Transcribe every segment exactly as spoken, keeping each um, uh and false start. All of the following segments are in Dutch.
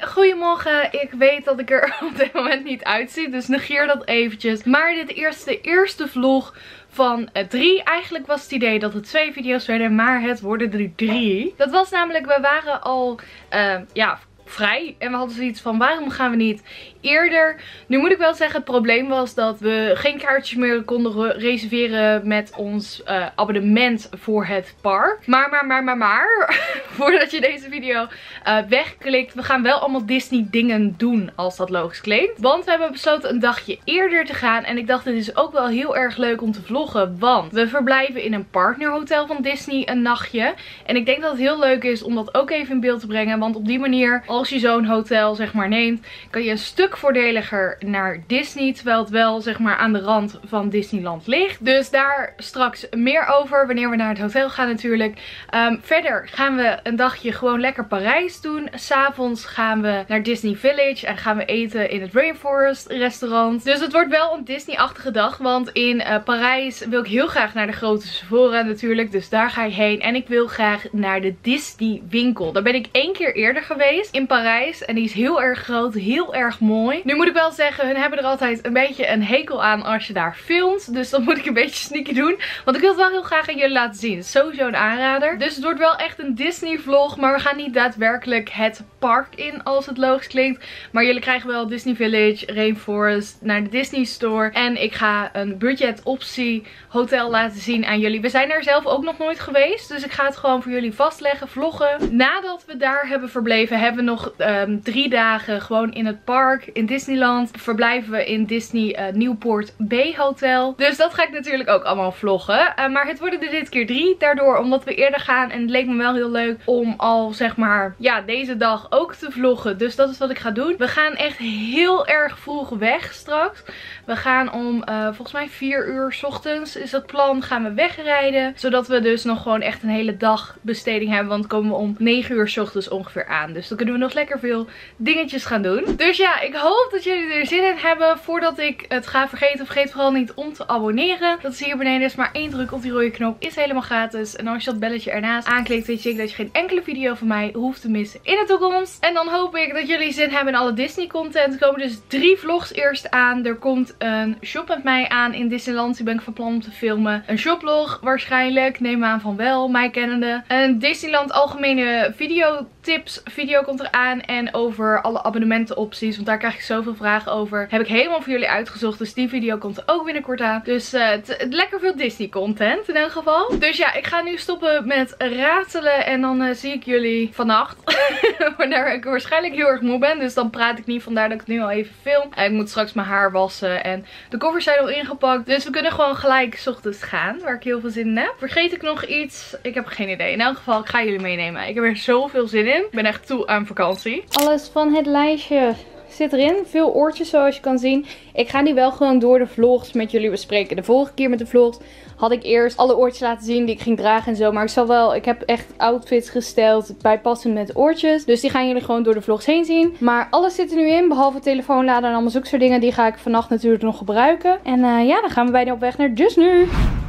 goedemorgen. Ik weet dat ik er op dit moment niet uitzie, dus negeer dat eventjes. Maar dit is de eerste vlog van uh, drie. Eigenlijk was het idee dat het twee video's werden, maar het worden er drie. Dat was namelijk, we waren al, uh, ja... vrij. En we hadden zoiets van, waarom gaan we niet eerder? Nu moet ik wel zeggen, het probleem was dat we geen kaartjes meer konden reserveren met ons uh, abonnement voor het park. Maar, maar, maar, maar, maar, voordat je deze video uh, wegklikt, we gaan wel allemaal Disney dingen doen, als dat logisch klinkt. Want we hebben besloten een dagje eerder te gaan. En ik dacht, dit is ook wel heel erg leuk om te vloggen, want we verblijven in een partnerhotel van Disney een nachtje. En ik denk dat het heel leuk is om dat ook even in beeld te brengen, want op die manier, als je zo'n hotel zeg maar neemt, kan je een stuk voordeliger naar Disney, terwijl het wel zeg maar aan de rand van Disneyland ligt. Dus daar straks meer over wanneer we naar het hotel gaan natuurlijk. Um, verder gaan we een dagje gewoon lekker Parijs doen. 's Avonds gaan we naar Disney Village en gaan we eten in het Rainforest restaurant. Dus het wordt wel een Disney-achtige dag, want in uh, Parijs wil ik heel graag naar de grote Sephora natuurlijk, dus daar ga ik heen. En ik wil graag naar de Disney winkel. Daar ben ik één keer eerder geweest in Parijs. En die is heel erg groot, heel erg mooi. Nu moet ik wel zeggen, hun hebben er altijd een beetje een hekel aan als je daar filmt. Dus dat moet ik een beetje sneaky doen. Want ik wil het wel heel graag aan jullie laten zien. Het is sowieso een aanrader. Dus het wordt wel echt een Disney vlog. Maar we gaan niet daadwerkelijk het park in, als het logisch klinkt. Maar jullie krijgen wel Disney Village, Rainforest, naar de Disney Store. En ik ga een budget optie hotel laten zien aan jullie. We zijn er zelf ook nog nooit geweest. Dus ik ga het gewoon voor jullie vastleggen, vloggen. Nadat we daar hebben verbleven, hebben we nog Um, drie dagen gewoon in het park in Disneyland. Verblijven we in Disney uh, Newport Bay Hotel. Dus dat ga ik natuurlijk ook allemaal vloggen. Uh, maar het worden er dit keer drie. Daardoor omdat we eerder gaan. En het leek me wel heel leuk om al zeg maar ja deze dag ook te vloggen. Dus dat is wat ik ga doen. We gaan echt heel erg vroeg weg straks. We gaan om uh, volgens mij vier uur 's ochtends is het plan. Gaan we wegrijden. Zodat we dus nog gewoon echt een hele dag besteding hebben. Want dan komen we om negen uur 's ochtends ongeveer aan. Dus dan kunnen we nog lekker veel dingetjes gaan doen. Dus ja, ik hoop dat jullie er zin in hebben. Voordat ik het ga vergeten, vergeet vooral niet om te abonneren. Dat is hier beneden, is maar één druk op die rode knop. Is helemaal gratis. En als je dat belletje ernaast aanklikt, weet je dat je geen enkele video van mij hoeft te missen in de toekomst. En dan hoop ik dat jullie zin hebben in alle Disney content. Er komen dus drie vlogs eerst aan. Er komt een shop met mij aan in Disneyland. Die ben ik van plan om te filmen. Een shoplog waarschijnlijk. Neem aan van wel, mij kennende. Een Disneyland algemene videotips video komt eraan. En over alle abonnementenopties. Want daar krijg ik zoveel vragen over. Heb ik helemaal voor jullie uitgezocht. Dus die video komt er ook binnenkort aan. Dus uh, het, het, lekker veel Disney content in elk geval. Dus ja, ik ga nu stoppen met ratelen. En dan uh, zie ik jullie vannacht. Wanneer ik waarschijnlijk heel erg moe ben. Dus dan praat ik niet. Vandaar dat ik het nu al even film. En ik moet straks mijn haar wassen. En de koffers zijn al ingepakt. Dus we kunnen gewoon gelijk 's ochtends gaan. Waar ik heel veel zin in heb. Vergeet ik nog iets? Ik heb geen idee. In elk geval, ik ga jullie meenemen. Ik heb er zoveel zin in. Ik ben echt toe aan vakantie. Alles van het lijstje zit erin. Veel oortjes zoals je kan zien. Ik ga die wel gewoon door de vlogs met jullie bespreken. De vorige keer met de vlogs had ik eerst alle oortjes laten zien die ik ging dragen en zo. Maar ik zal wel, ik heb echt outfits gesteld bijpassend met oortjes. Dus die gaan jullie gewoon door de vlogs heen zien. Maar alles zit er nu in, behalve telefoonlader en allemaal zulke soort dingen. Die ga ik vannacht natuurlijk nog gebruiken. En uh, ja, dan gaan we bijna op weg naar Disney.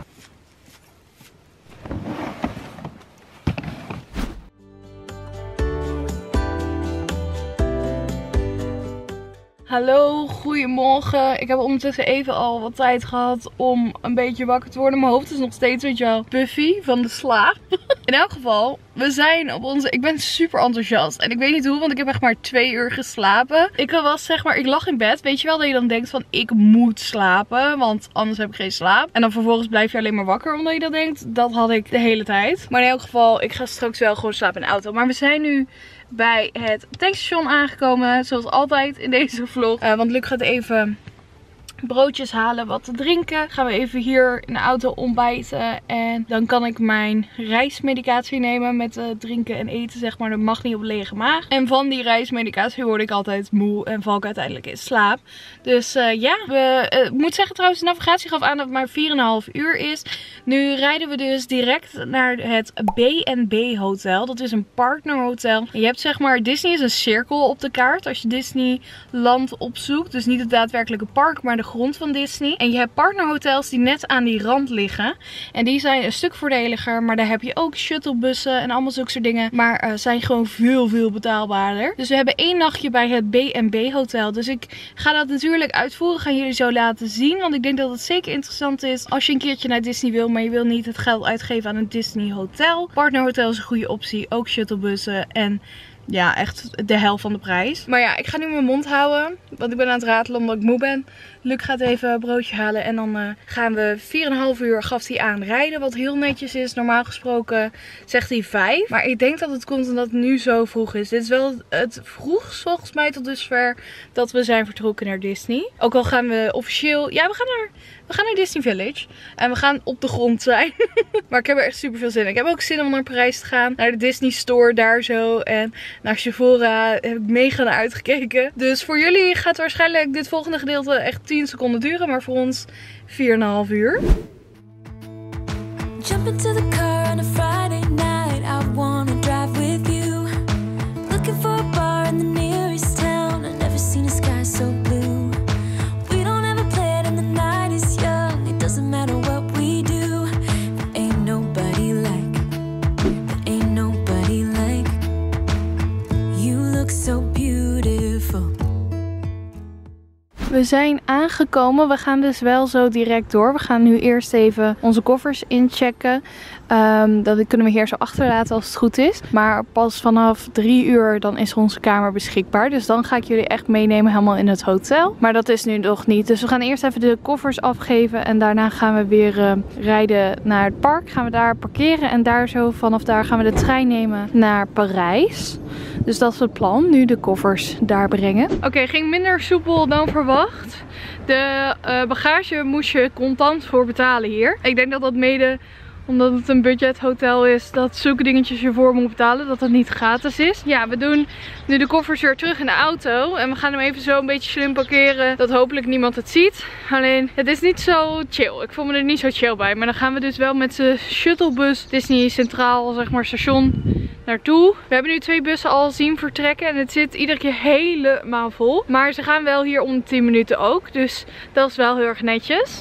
Hallo, goedemorgen. Ik heb ondertussen even al wat tijd gehad om een beetje wakker te worden. Mijn hoofd is nog steeds, weet je wel, puffy van de slaap. In elk geval, we zijn op onze... Ik ben super enthousiast. En ik weet niet hoe, want ik heb echt maar twee uur geslapen. Ik was zeg maar, ik lag in bed. Weet je wel dat je dan denkt van, ik moet slapen, want anders heb ik geen slaap. En dan vervolgens blijf je alleen maar wakker omdat je dat denkt. Dat had ik de hele tijd. Maar in elk geval, ik ga straks wel gewoon slapen in de auto. Maar we zijn nu bij het tankstation aangekomen. Zoals altijd in deze vlog. Uh, want Luc gaat even broodjes halen, wat te drinken. Gaan we even hier in de auto ontbijten. En dan kan ik mijn reismedicatie nemen met uh, drinken en eten, zeg maar. Dat mag niet op lege maag. En van die reismedicatie word ik altijd moe en val ik uiteindelijk in slaap. Dus uh, ja, we, uh, ik moet zeggen trouwens, de navigatie gaf aan dat het maar vier komma vijf uur is. Nu rijden we dus direct naar het B en B hotel. Dat is een partnerhotel. En je hebt zeg maar, Disney is een cirkel op de kaart als je Disneyland opzoekt. Dus niet het daadwerkelijke park, maar de grond van Disney. En je hebt partnerhotels die net aan die rand liggen. En die zijn een stuk voordeliger, maar daar heb je ook shuttlebussen en allemaal zulke soort dingen. Maar uh, zijn gewoon veel, veel betaalbaarder. Dus we hebben één nachtje bij het B en B hotel. Dus ik ga dat natuurlijk uitvoerig aan jullie zo laten zien. Want ik denk dat het zeker interessant is als je een keertje naar Disney wil, maar je wil niet het geld uitgeven aan een Disney hotel. Partnerhotel is een goede optie. Ook shuttlebussen en ja, echt de helft van de prijs. Maar ja, ik ga nu mijn mond houden. Want ik ben aan het ratelen omdat ik moe ben. Luc gaat even een broodje halen. En dan uh, gaan we vier komma vijf uur gaf hij aan rijden. Wat heel netjes is. Normaal gesproken zegt hij vijf. Maar ik denk dat het komt omdat het nu zo vroeg is. Dit is wel het vroegst volgens mij tot dusver dat we zijn vertrokken naar Disney. Ook al gaan we officieel... Ja, we gaan naar... We gaan naar Disney Village. En we gaan op de grond zijn. Maar ik heb er echt super veel zin in. Ik heb ook zin om naar Parijs te gaan. Naar de Disney Store daar zo. En naar Sephora heb ik mega naar uitgekeken. Dus voor jullie gaat waarschijnlijk dit volgende gedeelte echt tien seconden duren. Maar voor ons vier komma vijf uur. Jump into the car on a Friday night. I wanna drive with you. Looking for a bar in the nearest town. I've never seen a sky so blue. Doesn't matter what we do, there ain't nobody like, there ain't nobody like, you look so beautiful. We zijn aangekomen. We gaan dus wel zo direct door. We gaan nu eerst even onze koffers inchecken. Um, dat kunnen we hier zo achterlaten als het goed is. Maar pas vanaf drie uur dan is onze kamer beschikbaar. Dus dan ga ik jullie echt meenemen helemaal in het hotel. Maar dat is nu nog niet. Dus we gaan eerst even de koffers afgeven. En daarna gaan we weer uh, rijden naar het park. Gaan we daar parkeren. En daar zo vanaf daar gaan we de trein nemen naar Parijs. Dus dat is het plan. Nu de koffers daar brengen. Oké, okay, ging minder soepel dan verwacht. De uh, bagage moest je contant voor betalen hier. Ik denk dat dat mede... omdat het een budgethotel is, dat zulke dingetjes je voor moet betalen. Dat het niet gratis is. Ja, we doen nu de koffers weer terug in de auto. En we gaan hem even zo een beetje slim parkeren. Dat hopelijk niemand het ziet. Alleen, het is niet zo chill. Ik voel me er niet zo chill bij. Maar dan gaan we dus wel met de shuttlebus Disney Centraal, zeg maar, station naartoe. We hebben nu twee bussen al zien vertrekken. En het zit iedere keer helemaal vol. Maar ze gaan wel hier om de tien minuten ook. Dus dat is wel heel erg netjes.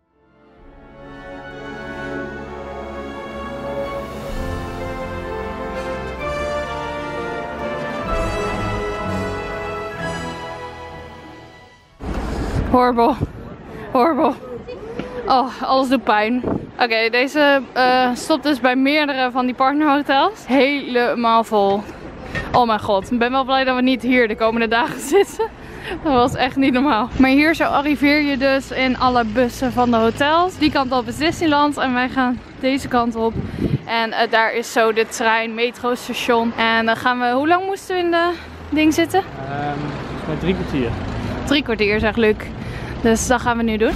Horrible. Horrible. Oh, alles doet pijn. Oké, okay, deze uh, stopt dus bij meerdere van die partnerhotels. Helemaal vol. Oh mijn god. Ik ben wel blij dat we niet hier de komende dagen zitten. Dat was echt niet normaal. Maar hier zo arriveer je dus in alle bussen van de hotels. Die kant op is Disneyland en wij gaan deze kant op. En uh, daar is zo de trein, metrostation. En dan gaan we... Hoe lang moesten we in de ding zitten? Um, volgens mij drie kwartier. Drie kwartier, zegt Luc. Dus dat gaan we nu doen.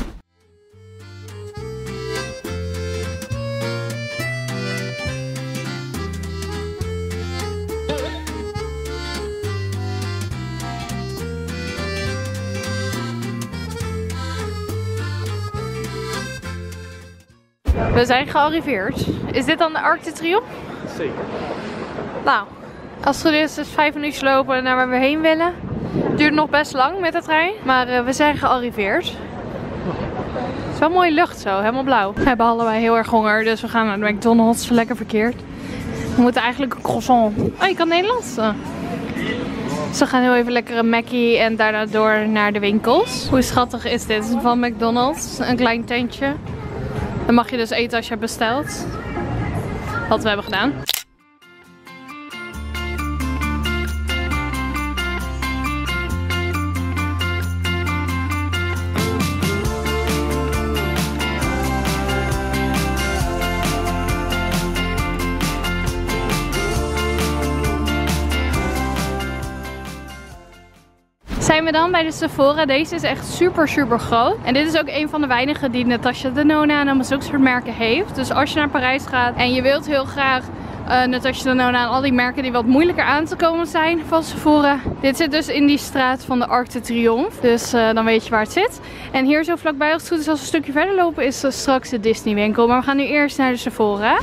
We zijn gearriveerd. Is dit dan de Arc de Triomphe? Zeker. Nou, als het goed is, is vijf minuutjes lopen naar waar we heen willen. Het duurt nog best lang met de trein, maar uh, we zijn gearriveerd. Het is wel mooie lucht zo, helemaal blauw. We hebben allebei heel erg honger, dus we gaan naar de McDonald's, lekker verkeerd. We moeten eigenlijk een croissant. Oh, je kan Nederlands. Dus we gaan heel even lekker een Mackie en daarna door naar de winkels. Hoe schattig is dit van McDonald's? Een klein tentje. Dan mag je dus eten als je hebt besteld. Wat we hebben gedaan. Zijn we dan bij de Sephora. Deze is echt super super groot. En dit is ook een van de weinigen die Natasha Denona en allemaal zulke soort merken heeft. Dus als je naar Parijs gaat en je wilt heel graag Uh, net als je dan nou aan al die merken die wat moeilijker aan te komen zijn van Sephora. Dit zit dus in die straat van de Arc de Triomphe. Dus uh, dan weet je waar het zit. En hier zo vlakbij, als het goed is, als we een stukje verder lopen, is uh, straks de Disney winkel. Maar we gaan nu eerst naar de Sephora.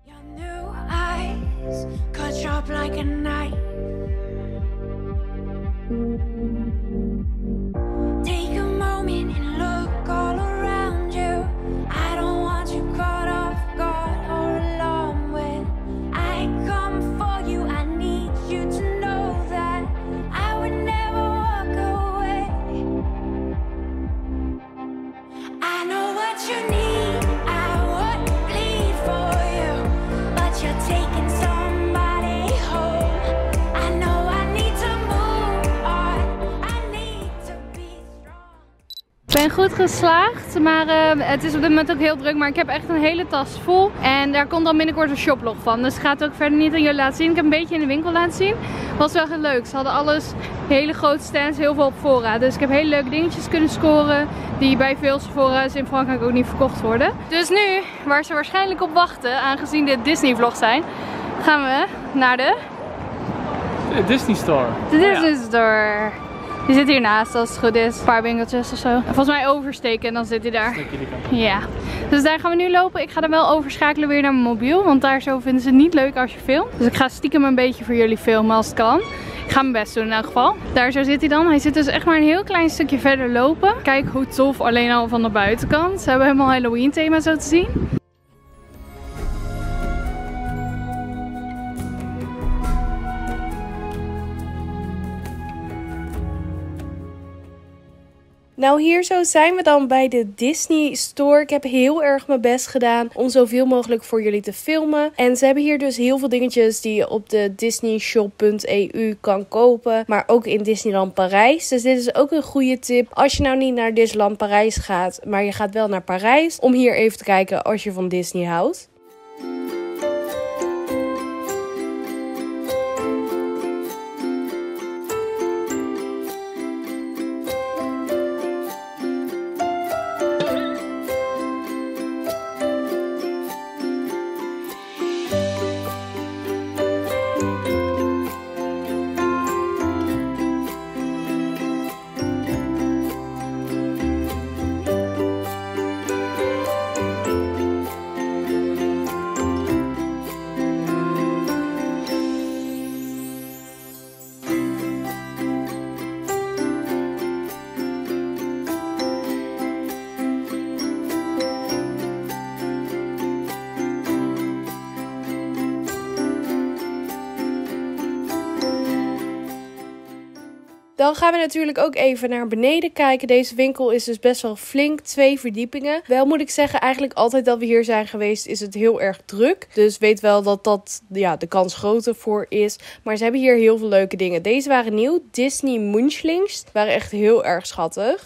Ik ben goed geslaagd, maar uh, het is op dit moment ook heel druk. Maar ik heb echt een hele tas vol. En daar komt dan binnenkort een shoplog van. Dus ik ga het ook verder niet aan jullie laten zien. Ik heb een beetje in de winkel laten zien. Was wel heel leuk. Ze hadden alles, hele grote stands, heel veel op voorraad. Dus ik heb hele leuke dingetjes kunnen scoren. Die bij veel Sephora's in Frankrijk ook niet verkocht worden. Dus nu, waar ze waarschijnlijk op wachten, aangezien dit Disney vlog zijn, gaan we naar de... De Disney Store. De Disney oh, ja. Store. Die zit hiernaast als het goed is. Een paar winkeltjes of zo. Volgens mij oversteken en dan zit hij daar. Ja. Dus daar gaan we nu lopen. Ik ga dan wel overschakelen weer naar mijn mobiel. Want daar zo vinden ze het niet leuk als je filmt. Dus ik ga stiekem een beetje voor jullie filmen als het kan. Ik ga mijn best doen in elk geval. Daar zo zit hij dan. Hij zit dus echt maar een heel klein stukje verder lopen. Kijk hoe tof, alleen al van de buitenkant. Ze hebben helemaal Halloween thema zo te zien. Nou, hier zo zijn we dan bij de Disney Store. Ik heb heel erg mijn best gedaan om zoveel mogelijk voor jullie te filmen. En ze hebben hier dus heel veel dingetjes die je op de disney shop punt e u kan kopen. Maar ook in Disneyland Parijs. Dus dit is ook een goede tip. Als je nou niet naar Disneyland Parijs gaat, maar je gaat wel naar Parijs. Om hier even te kijken als je van Disney houdt. Dan gaan we natuurlijk ook even naar beneden kijken. Deze winkel is dus best wel flink, twee verdiepingen. Wel moet ik zeggen, eigenlijk altijd dat we hier zijn geweest is het heel erg druk. Dus weet wel dat dat ja, de kans groter voor is. Maar ze hebben hier heel veel leuke dingen. Deze waren nieuw, Disney Munchlings. Waren echt heel erg schattig.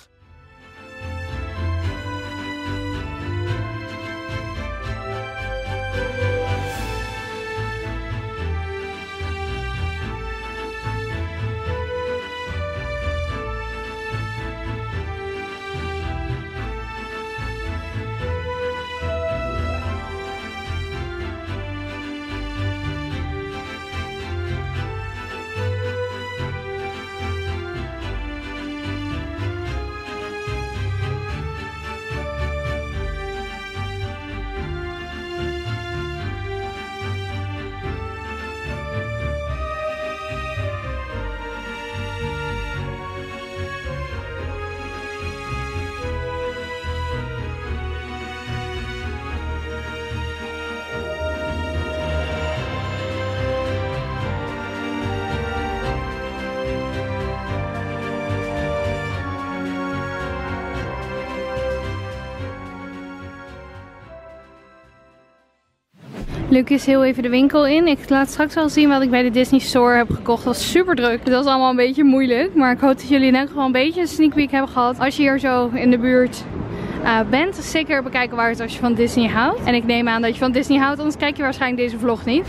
Luc is heel even de winkel in. Ik laat straks wel zien wat ik bij de Disney Store heb gekocht. Dat was super druk. Dus dat was allemaal een beetje moeilijk. Maar ik hoop dat jullie in elk geval een beetje een sneak peek hebben gehad. Als je hier zo in de buurt uh, bent, zeker bekijken waar het als je van Disney houdt. En ik neem aan dat je van Disney houdt, anders kijk je waarschijnlijk deze vlog niet.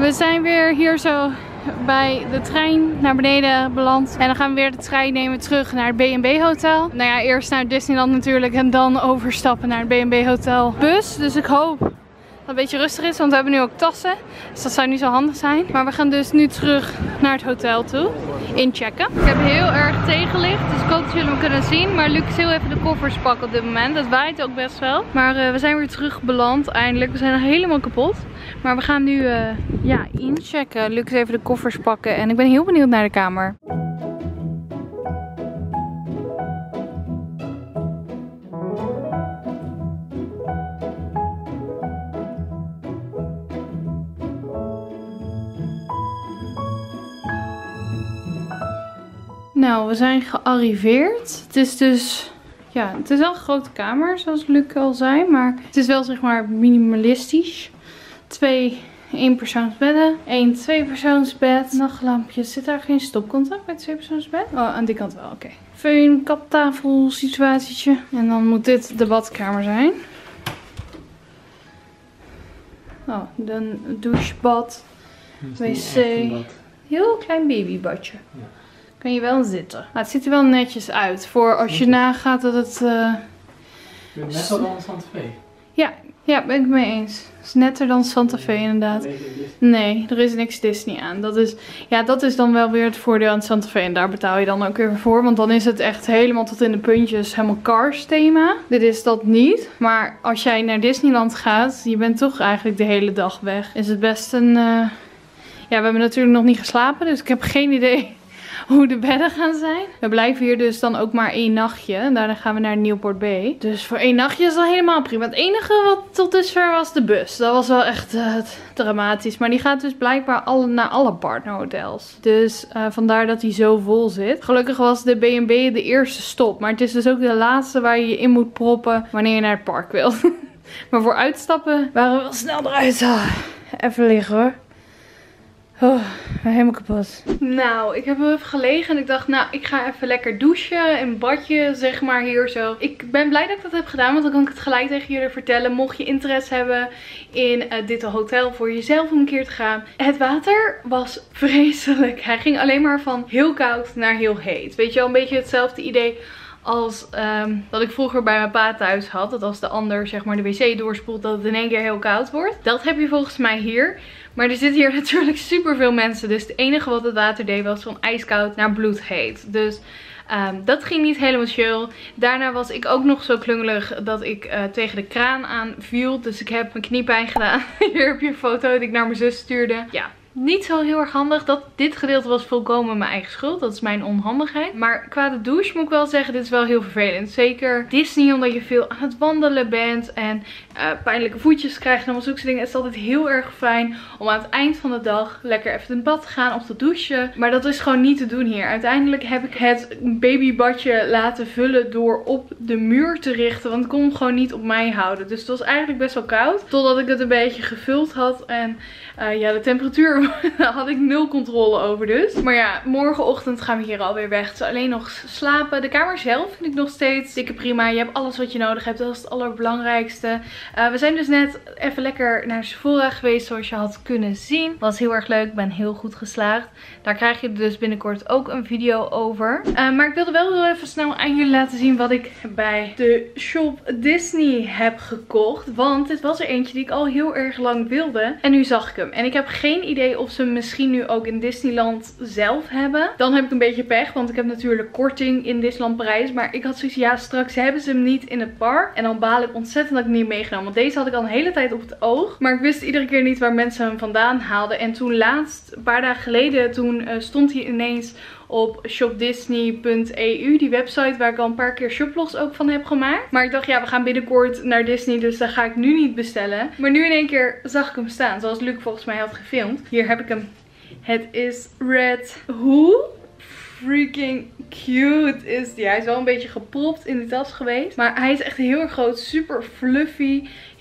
We zijn weer hier zo bij de trein naar beneden beland. En dan gaan we weer de trein nemen terug naar het B en B hotel. Nou ja, eerst naar Disneyland natuurlijk en dan overstappen naar het B en B hotel bus. Dus ik hoop dat het een beetje rustig is, want we hebben nu ook tassen. Dus dat zou niet zo handig zijn. Maar we gaan dus nu terug naar het hotel toe. Inchecken. Ik heb heel erg tegenlicht, dus ik hoop dat jullie hem kunnen zien. Maar Luc is heel even de koffers pakken op dit moment. Dat waait ook best wel. Maar uh, we zijn weer terug beland eindelijk. We zijn nog helemaal kapot. Maar we gaan nu uh, ja, inchecken. Luc is even de koffers pakken. En ik ben heel benieuwd naar de kamer. Nou, we zijn gearriveerd. Het is dus, ja, het is wel een grote kamer, zoals Luc al zei. Maar het is wel, zeg maar, minimalistisch. Twee eenpersoonsbedden. Eén tweepersoonsbed. Nachtlampjes. Zit daar geen stopcontact bij het tweepersoonsbed? Oh, aan die kant wel, oké. Okay. Föhn, kaptafel, situatietje. En dan moet dit de badkamer zijn. Oh, dan douchebad. Wc. Heel klein babybadje. Ja. Kan je wel zitten. Maar het ziet er wel netjes uit. Voor als je nagaat dat het... Uh... Net al dan Santa Fe. Ja, ja, ben ik het mee eens. Het is netter dan Santa Fe inderdaad. Nee, er is niks Disney aan. Dat is, ja, dat is dan wel weer het voordeel aan Santa Fe. En daar betaal je dan ook weer voor. Want dan is het echt helemaal tot in de puntjes helemaal Cars thema. Dit is dat niet. Maar als jij naar Disneyland gaat, je bent toch eigenlijk de hele dag weg. Is het best een... Uh... Ja, we hebben natuurlijk nog niet geslapen. Dus ik heb geen idee hoe de bedden gaan zijn. We blijven hier dus dan ook maar één nachtje. En daarna gaan we naar Newport Bay. Dus voor één nachtje is dat helemaal prima. Het enige wat tot dusver was de bus. Dat was wel echt uh, dramatisch. Maar die gaat dus blijkbaar alle, naar alle partnerhotels. Dus uh, vandaar dat hij zo vol zit. Gelukkig was de B en B de eerste stop. Maar het is dus ook de laatste waar je je in moet proppen wanneer je naar het park wilt. Maar voor uitstappen waren we wel snel eruit. Oh, even liggen hoor. Oh, helemaal kapot. Nou, ik heb wel even gelegen en ik dacht, nou, ik ga even lekker douchen in een badje, zeg maar, hier zo. Ik ben blij dat ik dat heb gedaan, want dan kan ik het gelijk tegen jullie vertellen. Mocht je interesse hebben in uh, dit hotel voor jezelf om een keer te gaan. Het water was vreselijk. Hij ging alleen maar van heel koud naar heel heet. Weet je wel, een beetje hetzelfde idee als um, dat ik vroeger bij mijn pa thuis had. Dat als de ander, zeg maar, de wc doorspoelt, dat het in één keer heel koud wordt. Dat heb je volgens mij hier. Maar er zitten hier natuurlijk super veel mensen. Dus het enige wat het water deed was van ijskoud naar bloedheet. Dus um, dat ging niet helemaal chill. Daarna was ik ook nog zo klungelig dat ik uh, tegen de kraan aan viel. Dus ik heb mijn kniepijn gedaan. Hier heb je een foto die ik naar mijn zus stuurde. Ja. Niet zo heel erg handig. Dat, dit gedeelte was volkomen mijn eigen schuld. Dat is mijn onhandigheid. Maar qua de douche moet ik wel zeggen, dit is wel heel vervelend. Zeker Disney, omdat je veel aan het wandelen bent. En uh, pijnlijke voetjes krijgt. En allemaal zulke dingen. Het is altijd heel erg fijn om aan het eind van de dag lekker even in het bad te gaan of te douchen. Maar dat is gewoon niet te doen hier. Uiteindelijk heb ik het babybadje laten vullen door op de muur te richten. Want ik kon hem gewoon niet op mij houden. Dus het was eigenlijk best wel koud. Totdat ik het een beetje gevuld had. En uh, ja, de temperatuur daar had ik nul controle over dus. Maar ja, morgenochtend gaan we hier alweer weg. Dus alleen nog slapen. De kamer zelf vind ik nog steeds dikke prima. Je hebt alles wat je nodig hebt. Dat is het allerbelangrijkste. Uh, we zijn dus net even lekker naar Sephora geweest, zoals je had kunnen zien. Was heel erg leuk. Ik ben heel goed geslaagd. Daar krijg je dus binnenkort ook een video over. Uh, maar ik wilde wel heel even snel aan jullie laten zien wat ik bij de shop Disney heb gekocht. Want dit was er eentje die ik al heel erg lang wilde. En nu zag ik hem. En ik heb geen idee of ze hem misschien nu ook in Disneyland zelf hebben. Dan heb ik een beetje pech, want ik heb natuurlijk korting in Disneyland Parijs. Maar ik had zoiets, ja, straks hebben ze hem niet in het park. En dan baal ik ontzettend dat ik hem niet meegenomen. Want deze had ik al een hele tijd op het oog. Maar ik wist iedere keer niet waar mensen hem vandaan haalden. En toen laatst, een paar dagen geleden, toen uh, stond hij ineens op shop disney punt e u. Die website waar ik al een paar keer shoplogs ook van heb gemaakt. Maar ik dacht, ja, we gaan binnenkort naar Disney. Dus daar ga ik nu niet bestellen. Maar nu in één keer zag ik hem staan. Zoals Luc volgens mij had gefilmd. Hier heb ik hem. Het is red. Hoe freaking cute is die. Hij is wel een beetje gepropt in die tas geweest. Maar hij is echt heel erg groot. Super fluffy.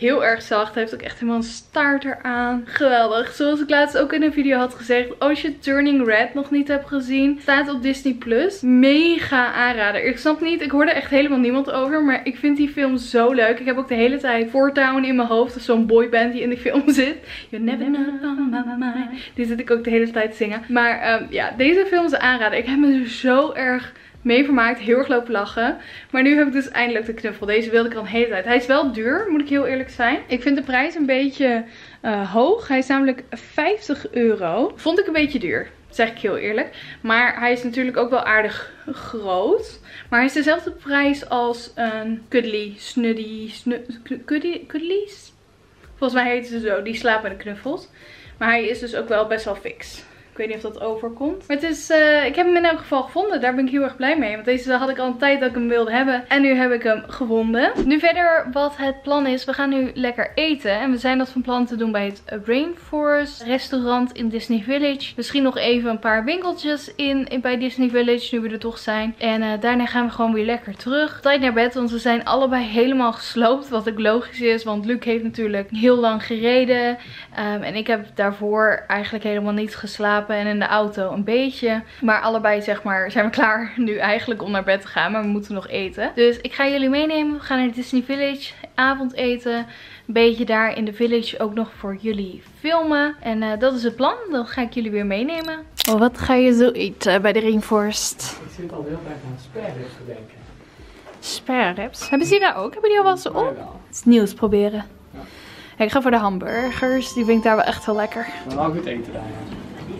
heel erg zacht. Hij heeft ook echt helemaal een staart eraan. Geweldig. Zoals ik laatst ook in een video had gezegd. Als je Turning Red nog niet hebt gezien. Staat op Disney Plus. Mega aanrader. Ik snap niet. Ik hoorde echt helemaal niemand over. Maar ik vind die film zo leuk. Ik heb ook de hele tijd Four Town in mijn hoofd. Dat is zo'n boyband die in die film zit. You never know on my mind. Die zit ik ook de hele tijd te zingen. Maar um, ja, deze film is een aanrader. Ik heb me zo erg mee vermaakt. Heel erg lopen lachen. Maar nu heb ik dus eindelijk de knuffel. Deze wilde ik al een hele tijd. Hij is wel duur, moet ik heel eerlijk zijn. Ik vind de prijs een beetje uh, hoog. Hij is namelijk vijftig euro. Vond ik een beetje duur. Zeg ik heel eerlijk. Maar hij is natuurlijk ook wel aardig groot. Maar hij is dezelfde prijs als een Cuddly, Snuddy, snu, Cuddly, Cuddlies. Volgens mij heet ze zo. Die slaapt met de knuffels. Maar hij is dus ook wel best wel fix. Ik weet niet of dat overkomt. Maar het is, uh, ik heb hem in elk geval gevonden. Daar ben ik heel erg blij mee. Want deze had ik al een tijd dat ik hem wilde hebben. En nu heb ik hem gevonden. Nu verder wat het plan is. We gaan nu lekker eten. En we zijn dat van plan te doen bij het Rainforest restaurant in Disney Village. Misschien nog even een paar winkeltjes in, in bij Disney Village. Nu we er toch zijn. En uh, daarna gaan we gewoon weer lekker terug. Tijd naar bed. Want we zijn allebei helemaal gesloopt. Wat ook logisch is. Want Luc heeft natuurlijk heel lang gereden. Um, en ik heb daarvoor eigenlijk helemaal niet geslapen. En in de auto een beetje. Maar allebei zeg maar zijn we klaar nu eigenlijk om naar bed te gaan. Maar we moeten nog eten. Dus ik ga jullie meenemen. We gaan naar Disney Village. Avondeten. Een beetje daar in de village ook nog voor jullie filmen. En uh, dat is het plan. Dan ga ik jullie weer meenemen. Oh, wat ga je zo eten bij de Rainforest? Ik zit al heel erg aan spareribs te denken. Spareribs? Hebben ze die daar ook? Hebben die al wel eens op? Iets nieuws proberen. Ja. Ja, ik ga voor de hamburgers. Die vind ik daar wel echt wel lekker. We gaan goed eten daar. Ja.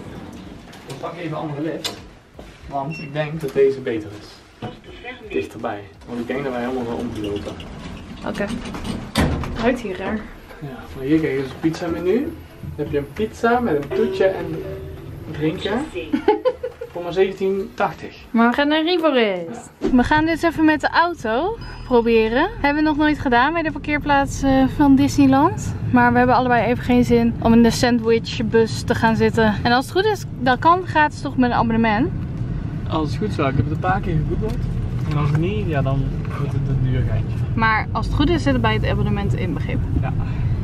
Ik pak even een andere lift. Want ik denk dat deze beter is. Dichterbij. Want ik denk dat wij helemaal wel omgelopen. Oké. Okay. Ruikt hier raar. Ja, maar hier kijk eens een pizza menu. Dan heb je een pizza met een toetje en drinken. Voor maar zeventien tachtig. Maar we gaan naar Rainforest. Ja. We gaan dus even met de auto proberen. Hebben we nog nooit gedaan bij de parkeerplaats uh, van Disneyland. Maar we hebben allebei even geen zin om in de sandwichbus te gaan zitten. En als het goed is, dat kan gratis toch met een abonnement. Als het goed is, ik heb het een paar keer gegoogeld. En als het niet, ja, dan wordt het een duur geintje. Maar als het goed is, zit het bij het abonnement inbegrepen. Ja.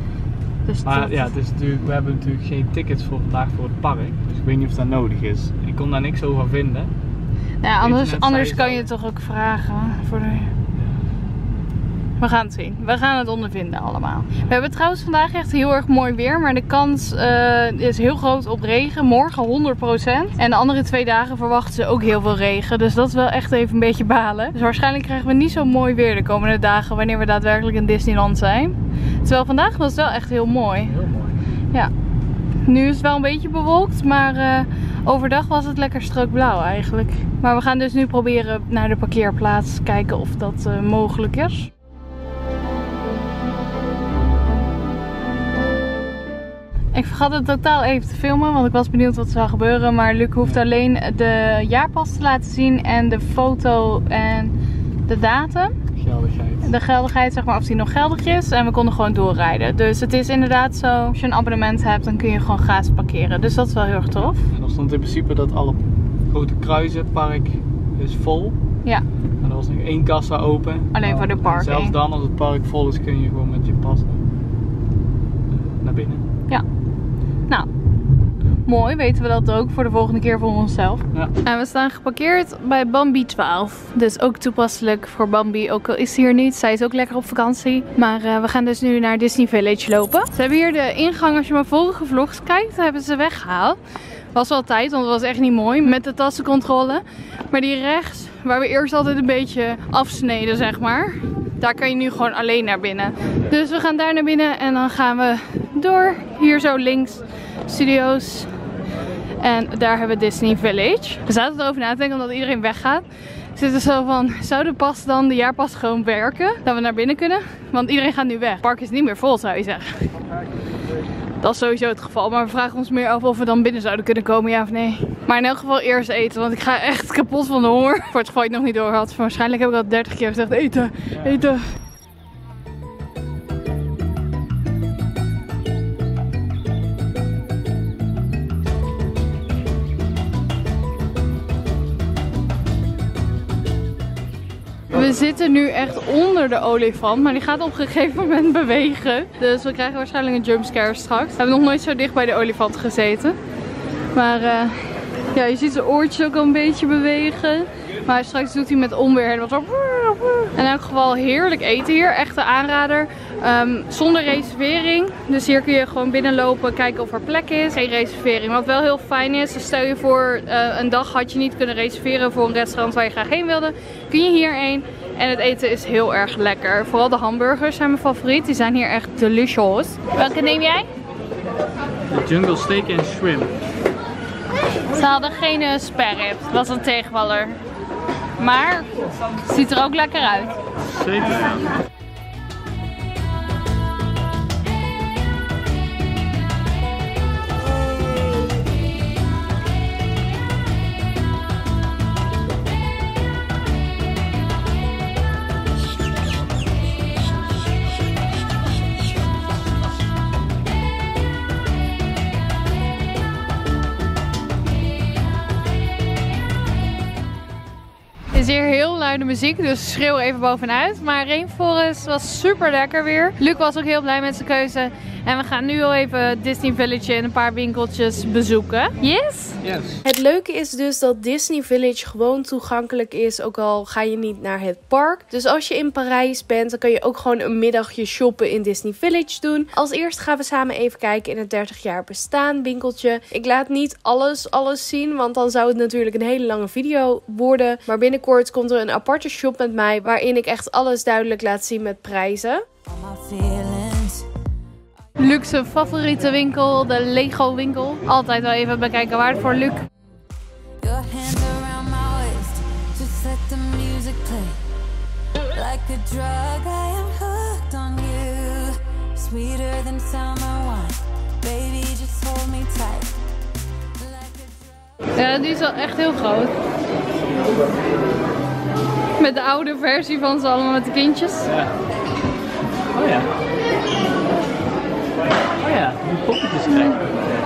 Dus maar dat... ja, het is natuurlijk, we hebben natuurlijk geen tickets voor vandaag voor het park. Dus ik weet niet of dat nodig is. Ik kon daar niks over vinden. Ja, anders, anders kan je het toch ook vragen. Voor de... ja. We gaan het zien. We gaan het ondervinden allemaal. We hebben trouwens vandaag echt heel erg mooi weer. Maar de kans uh, is heel groot op regen. Morgen honderd procent. En de andere twee dagen verwachten ze ook heel veel regen. Dus dat is wel echt even een beetje balen. Dus waarschijnlijk krijgen we niet zo mooi weer de komende dagen. Wanneer we daadwerkelijk in Disneyland zijn. Terwijl vandaag was het wel echt heel mooi. Heel mooi. Ja. Nu is het wel een beetje bewolkt. Maar uh, overdag was het lekker strookblauw eigenlijk. Maar we gaan dus nu proberen naar de parkeerplaats. Kijken of dat uh, mogelijk is. Ik vergat het totaal even te filmen, want ik was benieuwd wat er zou gebeuren. Maar Luc hoeft alleen de jaarpas te laten zien en de foto en de datum. Geldigheid. De geldigheid, zeg maar, of die nog geldig is. En we konden gewoon doorrijden. Dus het is inderdaad zo, als je een abonnement hebt, dan kun je gewoon gratis parkeren. Dus dat is wel heel erg tof. En dan stond in principe dat alle grote kruisen, het park is vol. Ja. En er was nog één kassa open. Alleen voor de parking. Zelfs dan, als het park vol is, kun je gewoon met je pas naar binnen. Ja. Nou, mooi. Weten we dat ook voor de volgende keer voor onszelf. Ja. En we staan geparkeerd bij Bambi twaalf. Dus ook toepasselijk voor Bambi. Ook al is ze hier niet. Zij is ook lekker op vakantie. Maar uh, we gaan dus nu naar Disney Village lopen. Ze hebben hier de ingang. Als je mijn vorige vlogs kijkt, hebben ze weggehaald. Was wel tijd, want het was echt niet mooi met de tassencontrole. Maar die rechts, waar we eerst altijd een beetje afsneden, zeg maar. Daar kan je nu gewoon alleen naar binnen. Dus we gaan daar naar binnen en dan gaan we door. Hier zo links, studio's. En daar hebben we Disney Village. We zaten erover na te denken omdat iedereen weggaat. We zitten zo van, zou de pas dan, de jaarpas gewoon werken? Dat we naar binnen kunnen? Want iedereen gaat nu weg. Het park is niet meer vol, zou je zeggen. Dat is sowieso het geval. Maar we vragen ons meer af of we dan binnen zouden kunnen komen, ja of nee. Maar in elk geval eerst eten. Want ik ga echt kapot van de honger. Voor het geval je het nog niet door had. Waarschijnlijk heb ik al dertig keer gezegd eten, eten. We zitten nu echt onder de olifant, maar die gaat op een gegeven moment bewegen. Dus we krijgen waarschijnlijk een jumpscare straks. We hebben nog nooit zo dicht bij de olifant gezeten. Maar uh, ja, je ziet zijn oortjes ook al een beetje bewegen. Maar straks doet hij met onweer helemaal zo. In elk geval heerlijk eten hier. Echte aanrader. Um, zonder reservering. Dus hier kun je gewoon binnenlopen, kijken of er plek is. Geen reservering. Wat wel heel fijn is. Dus stel je voor uh, een dag had je niet kunnen reserveren voor een restaurant waar je graag heen wilde. Kun je hierheen. En het eten is heel erg lekker. Vooral de hamburgers zijn mijn favoriet. Die zijn hier echt delicious. Welke neem jij? De jungle steak en shrimp. Ze hadden geen uh, sperrip. Dat was een tegenvaller. Maar het ziet er ook lekker uit. Zeker ja. Het is hier heel luide muziek, dus schreeuw even bovenuit. Maar Rainforest was super lekker weer. Luc was ook heel blij met zijn keuze. En we gaan nu al even Disney Village en een paar winkeltjes bezoeken. Yes? Yes. Het leuke is dus dat Disney Village gewoon toegankelijk is, ook al ga je niet naar het park. Dus als je in Parijs bent, dan kan je ook gewoon een middagje shoppen in Disney Village doen. Als eerst gaan we samen even kijken in het dertig jaar bestaan winkeltje. Ik laat niet alles, alles zien, want dan zou het natuurlijk een hele lange video worden. Maar binnenkort komt er een aparte shop met mij, waarin ik echt alles duidelijk laat zien met prijzen. Luxe favoriete winkel, de Lego winkel. Altijd wel even bekijken waard voor Luc. Ja, die is wel echt heel groot. Met de oude versie van ze allemaal met de kindjes. Ja. Oh ja. Oh ja, die poppetjes krijgen.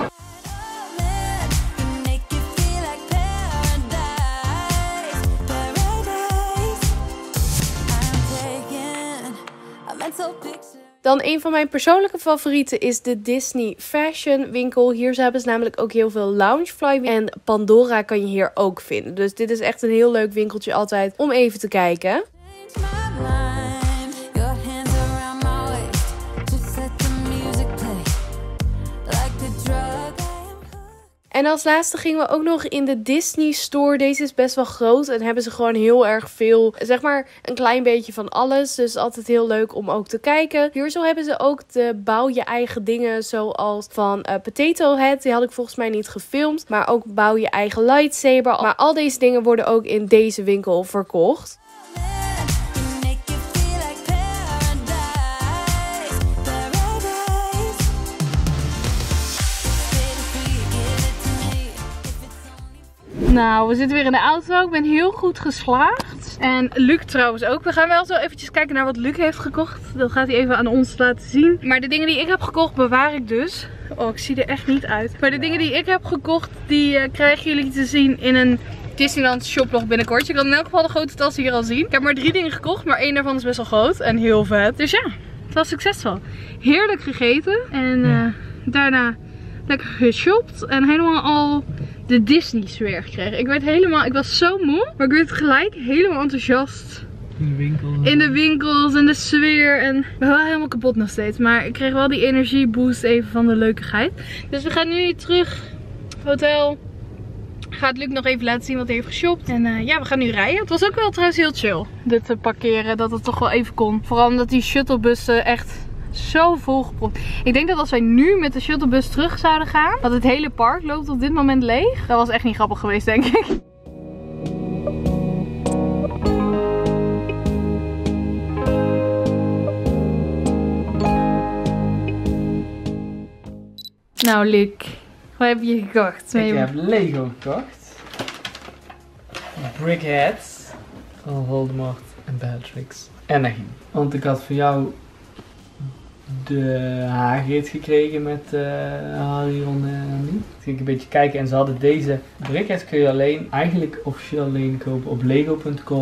Dan een van mijn persoonlijke favorieten is de Disney Fashion winkel. Hier hebben ze namelijk ook heel veel Loungefly en Pandora kan je hier ook vinden. Dus dit is echt een heel leuk winkeltje altijd om even te kijken. En als laatste gingen we ook nog in de Disney Store. Deze is best wel groot en hebben ze gewoon heel erg veel, zeg maar een klein beetje van alles. Dus altijd heel leuk om ook te kijken. Hier zo hebben ze ook de bouw je eigen dingen zoals van uh, Potato Head. Die had ik volgens mij niet gefilmd. Maar ook bouw je eigen lightsaber. Maar al deze dingen worden ook in deze winkel verkocht. Nou, we zitten weer in de auto. Ik ben heel goed geslaagd. En Luc trouwens ook. We gaan wel zo eventjes kijken naar wat Luc heeft gekocht. Dat gaat hij even aan ons laten zien. Maar de dingen die ik heb gekocht bewaar ik dus. Oh, ik zie er echt niet uit. Maar de dingen die ik heb gekocht, die uh, krijgen jullie te zien in een Disneyland shoplog binnenkort. Je kan in elk geval de grote tas hier al zien. Ik heb maar drie dingen gekocht, maar één daarvan is best wel groot en heel vet. Dus ja, het was succesvol. Heerlijk gegeten. En uh, daarna lekker geshopt. En helemaal al de Disney sfeer gekregen. Ik werd helemaal, ik was zo moe, maar ik werd gelijk helemaal enthousiast. In de winkel. In de winkels en de sfeer. En ik ben wel helemaal kapot nog steeds. Maar ik kreeg wel die energieboost even van de leukigheid. Dus we gaan nu terug. Hotel. Gaat Luc nog even laten zien wat hij heeft geshopt. En uh, ja, we gaan nu rijden. Het was ook wel trouwens heel chill. Dit te parkeren. Dat het toch wel even kon. Vooral omdat die shuttlebussen echt zo volgepropt. Ik denk dat als wij nu met de shuttlebus terug zouden gaan. Dat het hele park loopt op dit moment leeg. Dat was echt niet grappig geweest, denk ik. Nou, Luc, wat heb je gekocht? Ik heb Lego gekocht. Brickheads van Voldemort en Bellatrix. En Nagin. Want ik had voor jou de haargeet gekregen met uh, Harry, Ron en Annie. Toen ging ik een beetje kijken en ze hadden deze brickheads kun je alleen, eigenlijk officieel alleen kopen op lego punt com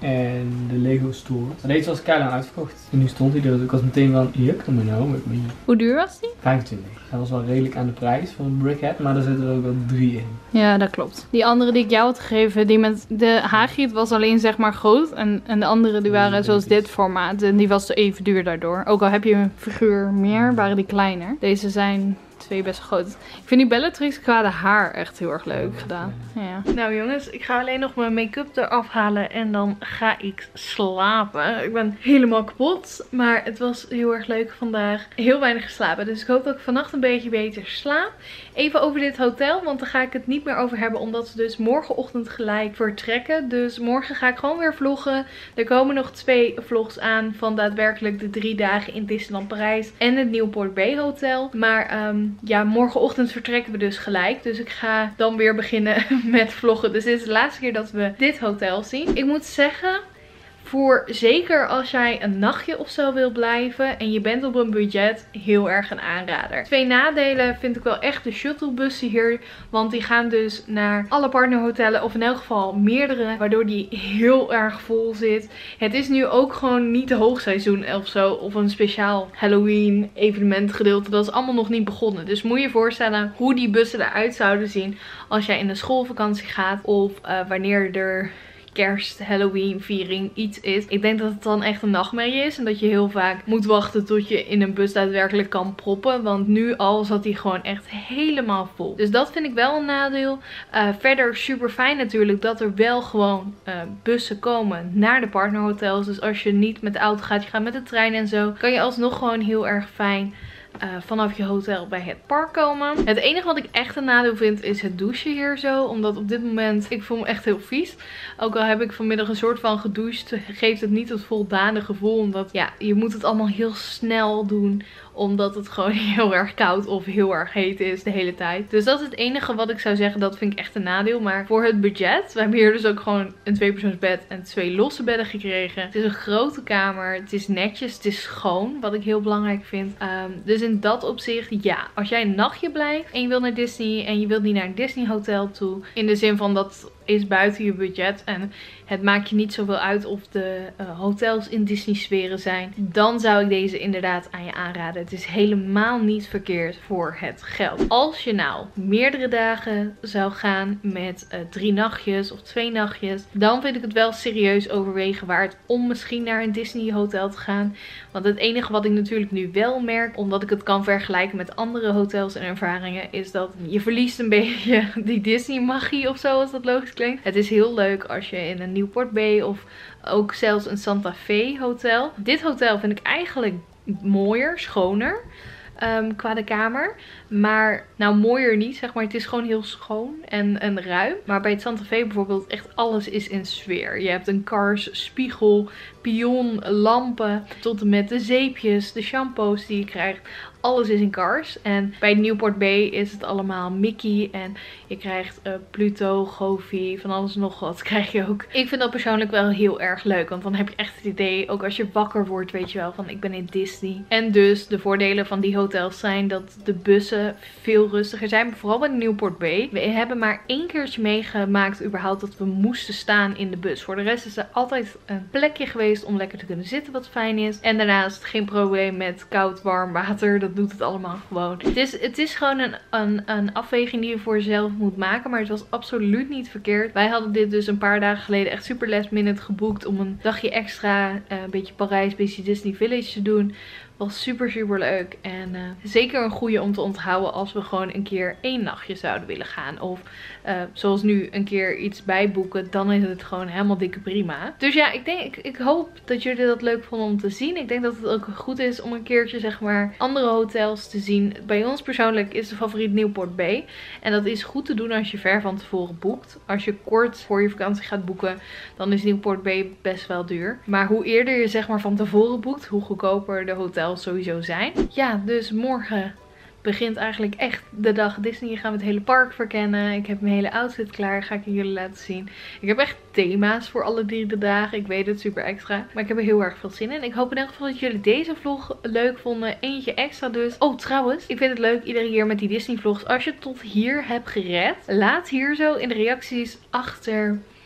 en de Lego Store. Maar deze was keilang uitverkocht. En nu stond hij er, dus ik was meteen van, hier, kom maar nou met me. Hoe duur was die? vijfentwintig. Hij was wel redelijk aan de prijs van een Brickhead, maar daar zitten er ook wel drie in. Ja, dat klopt. Die andere die ik jou had gegeven, die met de Hagrid was alleen zeg maar groot. En, en de andere die waren Ja, zoals dit formaat. En die was even duur daardoor. Ook al heb je een figuur meer, waren die kleiner. Deze zijn twee best groot. Ik vind die Bellatrix qua de haar echt heel erg leuk gedaan. Ja. Nou jongens, ik ga alleen nog mijn make-up eraf halen en dan ga ik slapen. Ik ben helemaal kapot, maar het was heel erg leuk vandaag. Heel weinig geslapen, dus ik hoop dat ik vannacht een beetje beter slaap. Even over dit hotel, want daar ga ik het niet meer over hebben, omdat we dus morgenochtend gelijk vertrekken. Dus morgen ga ik gewoon weer vloggen. Er komen nog twee vlogs aan van daadwerkelijk de drie dagen in Disneyland Parijs en het Newport Bay Hotel. Maar um, ja, morgenochtend vertrekken we dus gelijk. Dus ik ga dan weer beginnen met vloggen. Dus dit is de laatste keer dat we dit hotel zien. Ik moet zeggen, voor zeker als jij een nachtje of zo wil blijven en je bent op een budget, heel erg een aanrader. Twee nadelen vind ik wel echt de shuttlebussen hier. Want die gaan dus naar alle partnerhotellen, of in elk geval meerdere, waardoor die heel erg vol zit. Het is nu ook gewoon niet de hoogseizoen of zo, of een speciaal Halloween evenementgedeelte. Dat is allemaal nog niet begonnen. Dus moet je je voorstellen hoe die bussen eruit zouden zien als jij in de schoolvakantie gaat, of uh, wanneer er kerst, Halloween, viering, iets is. Ik denk dat het dan echt een nachtmerrie is. En dat je heel vaak moet wachten tot je in een bus daadwerkelijk kan proppen. Want nu al zat hij gewoon echt helemaal vol. Dus dat vind ik wel een nadeel. Uh, verder super fijn natuurlijk dat er wel gewoon uh, bussen komen naar de partnerhotels. Dus als je niet met de auto gaat, je gaat met de trein en zo, kan je alsnog gewoon heel erg fijn Uh, vanaf je hotel bij het park komen. Het enige wat ik echt een nadeel vind is het douchen hier zo. Omdat op dit moment, ik voel me echt heel vies. Ook al heb ik vanmiddag een soort van gedoucht, geeft het niet het voldane gevoel. Omdat ja, je moet het allemaal heel snel doen. Omdat het gewoon heel erg koud of heel erg heet is de hele tijd. Dus dat is het enige wat ik zou zeggen. Dat vind ik echt een nadeel. Maar voor het budget. We hebben hier dus ook gewoon een tweepersoonsbed en twee losse bedden gekregen. Het is een grote kamer. Het is netjes. Het is schoon. Wat ik heel belangrijk vind. Um, dus in dat opzicht, ja. Als jij een nachtje blijft en je wilt naar Disney. En je wilt niet naar een Disney hotel toe. In de zin van dat is buiten je budget. En het maakt je niet zoveel uit of de uh, hotels in Disney sferen zijn. Dan zou ik deze inderdaad aan je aanraden. Het is helemaal niet verkeerd voor het geld. Als je nou meerdere dagen zou gaan met uh, drie nachtjes of twee nachtjes, dan vind ik het wel serieus overwegen waard om misschien naar een Disney hotel te gaan. Want het enige wat ik natuurlijk nu wel merk, omdat ik het kan vergelijken met andere hotels en ervaringen, is dat je verliest een beetje die Disney magie of zo, als dat logisch klinkt. Het is heel leuk als je in een Newport Bay of ook zelfs een Santa Fe hotel. Dit hotel vind ik eigenlijk mooier, schoner. Um, qua de kamer. Maar nou mooier niet, zeg maar. Het is gewoon heel schoon en, en ruim. Maar bij het Santa Fe bijvoorbeeld echt alles is in sfeer. Je hebt een kars, spiegel, pion, lampen. Tot en met de zeepjes, de shampoos die je krijgt. Alles is in Cars. En bij Newport Bay is het allemaal Mickey. En je krijgt uh, Pluto, Goofy, van alles en nog wat krijg je ook. Ik vind dat persoonlijk wel heel erg leuk. Want dan heb je echt het idee, ook als je wakker wordt, weet je wel, van ik ben in Disney. En dus de voordelen van die hotels zijn dat de bussen veel rustiger zijn. Vooral bij Newport Bay. We hebben maar één keertje meegemaakt überhaupt dat we moesten staan in de bus. Voor de rest is er altijd een plekje geweest om lekker te kunnen zitten wat fijn is. En daarnaast geen probleem met koud, warm water. Dat doet het allemaal gewoon. Het is, het is gewoon een, een, een afweging die je voor jezelf moet maken. Maar het was absoluut niet verkeerd. Wij hadden dit dus een paar dagen geleden echt super last minute geboekt. Om een dagje extra, uh, een beetje Parijs, een beetje Disney Village te doen. Was super super leuk. En uh, zeker een goede om te onthouden als we gewoon een keer één nachtje zouden willen gaan. Of uh, zoals nu een keer iets bijboeken. Dan is het gewoon helemaal dikke prima. Dus ja, ik denk, ik, ik hoop dat jullie dat leuk vonden om te zien. Ik denk dat het ook goed is om een keertje zeg maar andere hotels te zien. Bij ons persoonlijk is de favoriet Newport Bay. En dat is goed te doen als je ver van tevoren boekt. Als je kort voor je vakantie gaat boeken, dan is Newport Bay best wel duur. Maar hoe eerder je zeg maar van tevoren boekt, hoe goedkoper de hotels sowieso zijn. Ja, dus morgen begint eigenlijk echt de dag Disney. Gaan we het hele park verkennen. Ik heb mijn hele outfit klaar. Ga ik jullie laten zien. Ik heb echt thema's voor alle drie de dagen. Ik weet het, super extra. Maar ik heb er heel erg veel zin in. Ik hoop in elk geval dat jullie deze vlog leuk vonden. Eentje extra dus. Oh, trouwens. Ik vind het leuk iedere keer met die Disney vlogs. Als je het tot hier hebt gered, laat hier zo in de reacties achter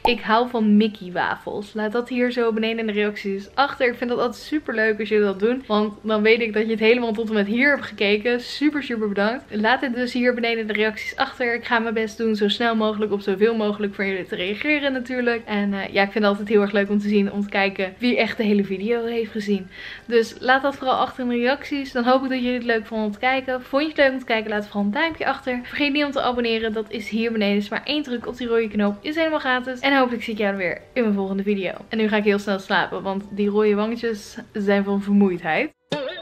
Ik hou van Mickey wafels. Laat dat hier zo beneden in de reacties achter. Ik vind dat altijd super leuk als jullie dat doen. Want dan weet ik dat je het helemaal tot en met hier hebt gekeken. Super super bedankt. Laat het dus hier beneden in de reacties achter. Ik ga mijn best doen zo snel mogelijk op zoveel mogelijk voor jullie te reageren natuurlijk. En uh, ja, ik vind het altijd heel erg leuk om te zien. Om te kijken wie echt de hele video heeft gezien. Dus laat dat vooral achter in de reacties. Dan hoop ik dat jullie het leuk vonden om te kijken. Vond je het leuk om te kijken? Laat vooral een duimpje achter. Vergeet niet om te abonneren. Dat is hier beneden. Dus maar één druk op die rode knop is helemaal gratis. En hopelijk zie ik jou weer in mijn volgende video. En nu ga ik heel snel slapen. Want die rode wangetjes zijn van vermoeidheid.